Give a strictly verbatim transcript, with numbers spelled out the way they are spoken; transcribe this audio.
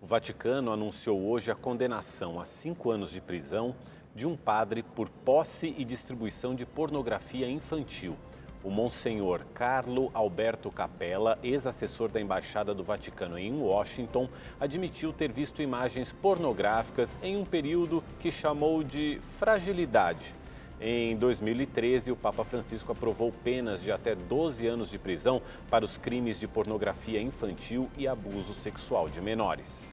O Vaticano anunciou hoje a condenação a cinco anos de prisão de um padre por posse e distribuição de pornografia infantil. O Monsenhor Carlo Alberto Capella, ex-assessor da Embaixada do Vaticano em Washington, admitiu ter visto imagens pornográficas em um período que chamou de fragilidade. Em dois mil e treze, o Papa Francisco aprovou penas de até doze anos de prisão para os crimes de pornografia infantil e abuso sexual de menores.